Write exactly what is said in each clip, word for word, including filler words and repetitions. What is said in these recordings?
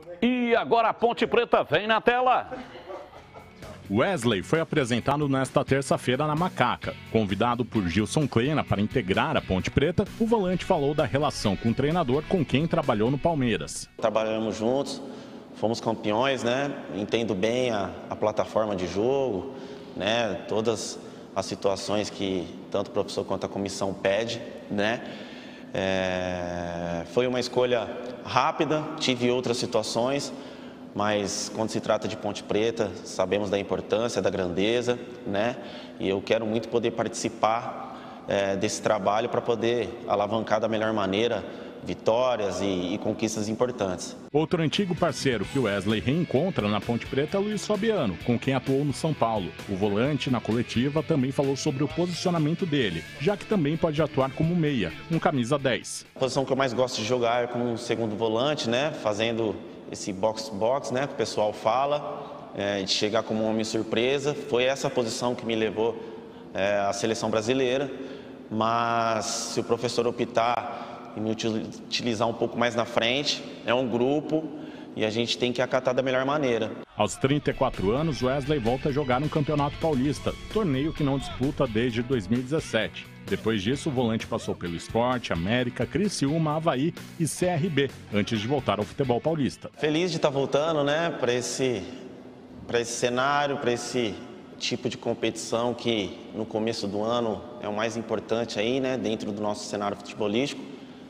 E agora a Ponte Preta vem na tela. Wesley foi apresentado nesta terça-feira na Macaca. Convidado por Gilson Kleina para integrar a Ponte Preta, o volante falou da relação com o treinador com quem trabalhou no Palmeiras. Trabalhamos juntos, fomos campeões, né? Entendo bem a, a plataforma de jogo, né? Todas as situações que tanto o professor quanto a comissão pede, né? É... Foi uma escolha rápida, tive outras situações, mas quando se trata de Ponte Preta, sabemos da importância, da grandeza, né? E eu quero muito poder participar é, desse trabalho para poder alavancar da melhor maneira vitórias e, e conquistas importantes. Outro antigo parceiro que o Wesley reencontra na Ponte Preta é Luiz Fabiano, com quem atuou no São Paulo. O volante, na coletiva, também falou sobre o posicionamento dele, já que também pode atuar como meia, um camisa dez. A posição que eu mais gosto de jogar é como um segundo volante, né? Fazendo esse box-box, né, que o pessoal fala, é, de chegar como um homem surpresa. Foi essa posição que me levou é, à seleção brasileira, mas se o professor optar em me utilizar um pouco mais na frente, é um grupo e a gente tem que acatar da melhor maneira. Aos trinta e quatro anos, Wesley volta a jogar no Campeonato Paulista, torneio que não disputa desde dois mil e dezessete. Depois disso, o volante passou pelo Sport, América, Criciúma, Avaí e C R B, antes de voltar ao futebol paulista. Feliz de estar voltando, né, para esse, para esse cenário, para esse tipo de competição que no começo do ano é o mais importante aí, né, dentro do nosso cenário futebolístico.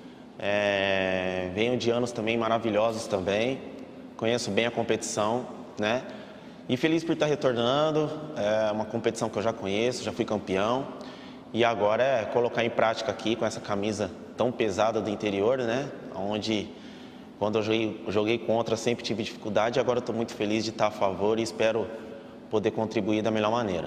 É, venho de anos também maravilhosos também, conheço bem a competição, né, e feliz por estar retornando. É uma competição que eu já conheço, já fui campeão. E agora é colocar em prática aqui com essa camisa tão pesada do interior, né? Onde, quando eu joguei, joguei contra, sempre tive dificuldade. Agora estou muito feliz de estar a favor e espero poder contribuir da melhor maneira.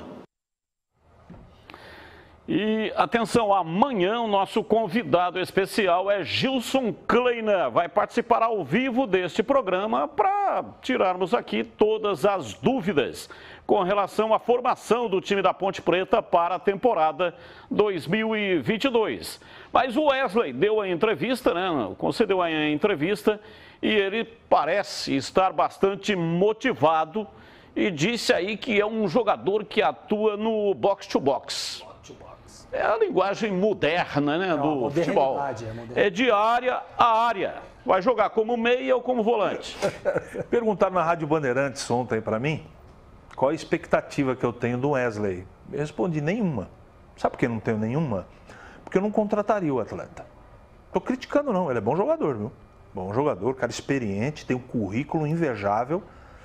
E atenção, amanhã o nosso convidado especial é Gilson Kleina. Vai participar ao vivo deste programa para tirarmos aqui todas as dúvidas com relação à formação do time da Ponte Preta para a temporada dois mil e vinte e dois. Mas o Wesley deu a entrevista, né? Concedeu a entrevista e ele parece estar bastante motivado e disse aí que é um jogador que atua no box-to-box. É a linguagem moderna, né, do futebol. É de área a área. Vai jogar como meia ou como volante? Perguntaram na Rádio Bandeirantes ontem para mim qual a expectativa que eu tenho do Wesley. Eu respondi nenhuma. Sabe por que eu não tenho nenhuma? Porque eu não contrataria o atleta. Estou criticando não, ele é bom jogador, viu? Bom jogador, cara experiente, tem um currículo invejável.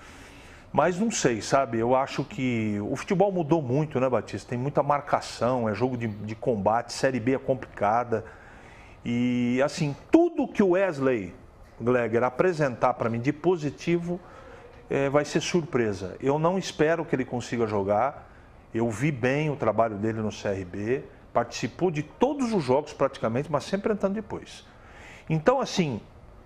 Mas não sei, sabe? Eu acho que o futebol mudou muito, né, Batista? Tem muita marcação, é jogo de, de combate, Série B é complicada. E, assim, tudo que o Wesley Gleger apresentar para mim de positivo é, vai ser surpresa. Eu não espero que ele consiga jogar. Eu vi bem o trabalho dele no C R B, participou de todos os jogos praticamente, mas sempre entrando depois. Então, assim,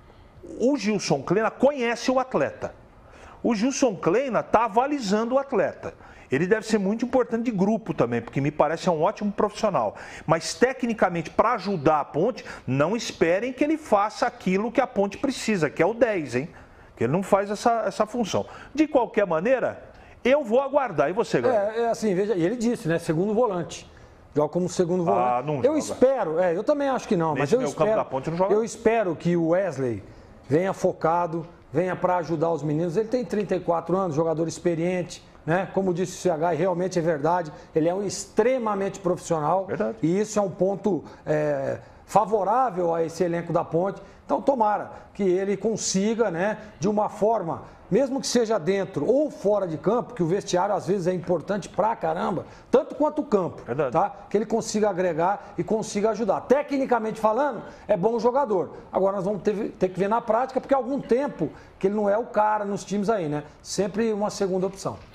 o Gilson Kleina conhece o atleta. O Gilson Kleina está avalizando o atleta. Ele deve ser muito importante de grupo também, porque me parece um ótimo profissional. Mas, tecnicamente, para ajudar a Ponte, não esperem que ele faça aquilo que a Ponte precisa, que é o dez, hein? Que ele não faz essa, essa função. De qualquer maneira, eu vou aguardar. E você, galera? É, é assim, veja, e ele disse, né? Segundo volante. Joga como segundo volante. Ah, não eu joga. espero, é, eu também acho que não, Nesse mas eu espero, campo da Ponte não joga. Eu espero que o Wesley venha focado, venha para ajudar os meninos. Ele tem trinta e quatro anos, jogador experiente, né? Como disse o C H, e realmente é verdade, ele é um extremamente profissional. Verdade. E isso é um ponto é, favorável a esse elenco da Ponte. Então, tomara que ele consiga, né, de uma forma, mesmo que seja dentro ou fora de campo, que o vestiário às vezes é importante pra caramba, tanto quanto o campo, Verdade. tá? Que ele consiga agregar e consiga ajudar. Tecnicamente falando, é bom jogador. Agora nós vamos ter, ter que ver na prática, porque há algum tempo que ele não é o cara nos times aí, né? Sempre uma segunda opção.